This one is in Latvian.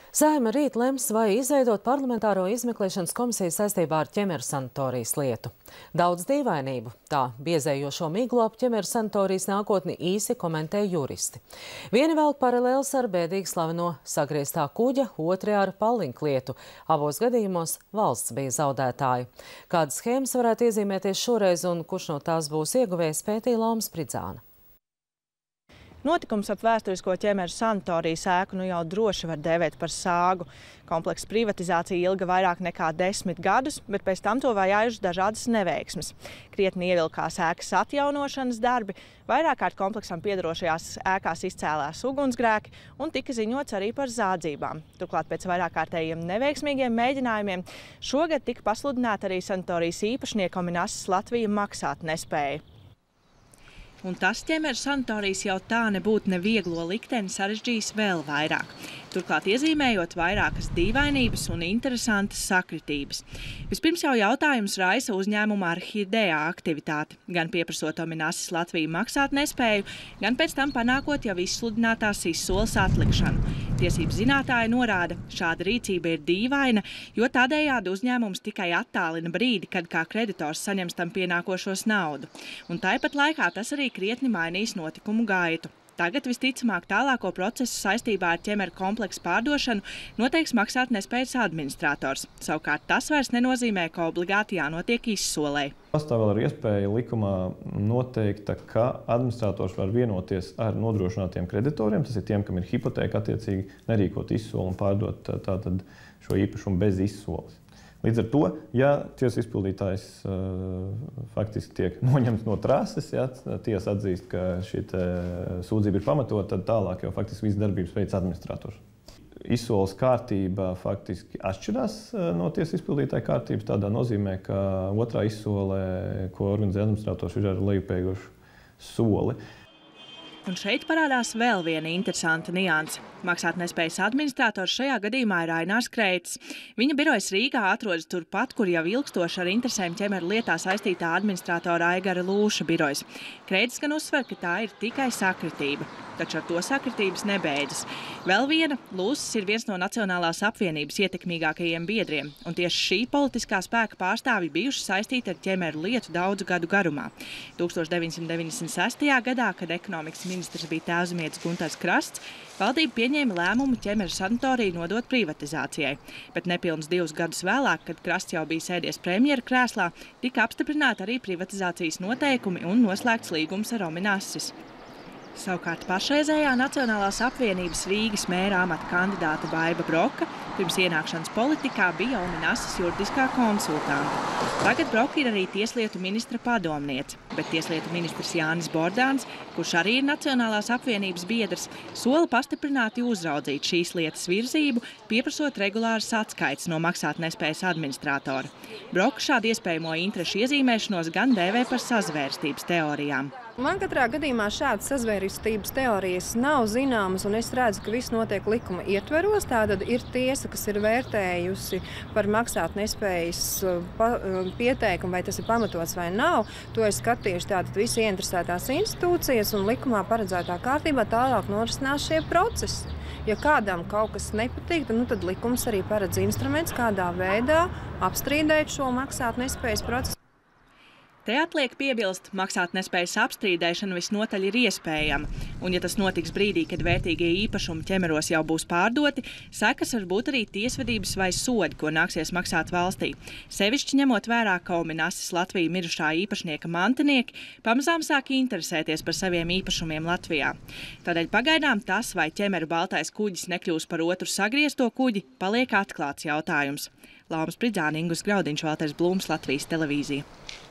Saeima rīt lems, vai izveidot parlamentāro izmeklēšanas komisiju saistībā ar ķemeru sanatorijas lietu. Daudz dīvainību, tā biezējošo miglu ap ķemeru sanatorijas nākotni īsi komentē juristi. Vieni velk paralēlis ar bēdīgi slaveno sagrieztā kuģa, otri ar Pallink lietu. Abos gadījumos valsts bija zaudētāji. Kādas schēmas varētu iezīmēties šoreiz un kurš no tās būs ieguvējs, pētīja Lauma Spridzāne. Notikums ap vēsturisko ķemeru sanatorijas ēku nu jau droši var dēvēt par sāgu. Kompleksa privatizācija ilga vairāk nekā 10 gadus, bet pēc tam to vajājušas dažādas neveiksmes. Krietni ievilkās ēkas atjaunošanas darbi, vairāk kārt kompleksam piedarošajās ēkās izcēlās ugunsgrēki un tika ziņots arī par zādzībām. Turklāt pēc vairāk kārtējiem neveiksmīgiem mēģinājumiem šogad tika pasludināta arī sanatorijas īpašnieka Ominasis Latvija maksāt nespēja. Un tas ķemeru sanatorijas jau tā nebūtu nevieglo likteni sarežģījis vēl vairāk. Turklāt iezīmējot vairākas dīvainības un interesantas sakritības. Vispirms jau jautājums raisa uzņēmuma Arhidea aktivitāti, gan pieprasot Ominasis Latviju maksāt nespēju, gan pēc tam panākot jau izsludinātās izsoles atlikšanu. Tiesību zinātāji norāda, šāda rīcība ir dīvaina, jo tādējādi uzņēmums tikai attālina brīdi, kad kā kreditors saņems tam pienākošos naudu. Un tāpat laikā tas arī krietni mainīs notikumu gaitu. Tagad visticamāk tālāko procesu saistībā ar ķemeru kompleksu pārdošanu noteiks maksāt nespējas administrators. Savukārt tas vairs nenozīmē, ka obligāti jānotiek izsolē. Pastāv vēl ir iespēja likumā noteikta, ka administrators var vienoties ar nodrošinātiem kreditoriem, tas ir tiem, kam ir hipotēka, attiecīgi nerīkot izsoli un pārdot tātad šo īpašumu bez izsoles. Līdz ar to, ja tiesas izpildītājs faktiski tiek noņemts no trases, ja tiesa atzīst, ka šī sūdzība ir pamatota, tad tālāk jau faktiski viss darbības veids administrators. Izsoles kārtība faktiski atšķirās no tiesas izpildītāja kārtības, tādā nozīmē, ka otrā izsolē, ko organizē administrators, ir ar lejupējošu soli. Un šeit parādās vēl viena interesanta nianse. Maksātnespējas administrators šajā gadījumā ir Ainārs Kreits. Viņa birojas Rīgā atrodas turpat, kur jau ilgstoši ar interesēm ķemeru lietā saistītā administratora Aigara Lūša birojas. Kreits gan uzsver, ka tā ir tikai sakritība. Taču ar to sakritības nebeidzas. Vēl viena, Lūsis ir viens no Nacionālās apvienības ietekmīgākajiem biedriem, un tieši šī politiskā spēka pārstāvji bijuši saistīti ar ķemeru lietu daudzu gadu garumā. 1996. gadā, kad ekonomikas ministrs bija tēvzemietis Guntars Krasts, valdība pieņēma lēmumu ķemeru sanatoriju nodot privatizācijai. Bet nepilnus 2 gadus vēlāk, kad Krasts jau bija sēdies premjera krēslā, tika apstiprināti arī privatizācijas noteikumi un noslēgts līgums ar Ominasis. Savukārt pašreizējā Nacionālās apvienības Rīgas mēra amata kandidāte Baiba Broka pirms ienākšanas politikā bija Ominasis juridiskā konsultante. Tagad Broka ir arī tieslietu ministra padomniece, bet tieslietu ministrs Jānis Bordāns, kurš arī ir Nacionālās apvienības biedrs, sola pastiprināti uzraudzīt šīs lietas virzību, pieprasot regulāras atskaites no maksātnespējas administratora. Broka šādu iespējamo interešu iezīmēšanos gan dēvē par sazvērstības teorijām. Man katrā gadījumā šādas sazvērstības teorijas nav zināmas, un es redzu, ka viss notiek likuma ietveros. Tātad ir tiesa, kas ir vērtējusi par maksātnespējas pieteikumu, vai tas ir pamatots vai nav. To ir skatījuši tātad visi ieinteresētās institūcijas, un likumā paredzētā kārtībā tālāk norisinās šie procesi. Ja kādam kaut kas nepatīk, tad likums arī paredz instruments, kādā veidā apstrīdēt šo maksātnespējas procesu. Te atliek piebilst, maksātnespējas apstrīdēšana visnotaļ ir iespējama, un ja tas notiks brīdī, kad vērtīgie īpašumi ķemeros jau būs pārdoti, sekas var būt arī tiesvedības vai sodi, ko nāksies maksāt valstī. Sevišķi ņemot vērā, ka Ominasis Latviju mirušā īpašnieka mantinieki pamazām sāk interesēties par saviem īpašumiem Latvijā. Tādēļ pagaidām tas, vai ķemeru baltais kuģis nekļūs par otru sagriezto kuģi, paliek atklāts jautājums. Lauma Spridzāne, Ingus Graudiņš, Valters Blūms, Latvijas televīzija.